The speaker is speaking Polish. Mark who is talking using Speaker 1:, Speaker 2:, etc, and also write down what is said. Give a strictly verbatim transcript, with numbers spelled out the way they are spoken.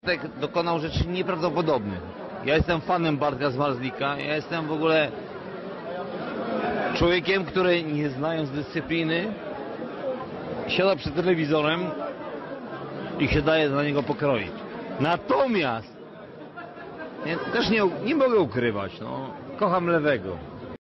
Speaker 1: Bartek dokonał rzeczy nieprawdopodobnych. Ja jestem fanem Bartka Zmarzlika, ja jestem w ogóle człowiekiem, który nie znając dyscypliny siada przed telewizorem i się daje za niego pokroić. Natomiast ja też nie, nie mogę ukrywać, no, kocham Lewego.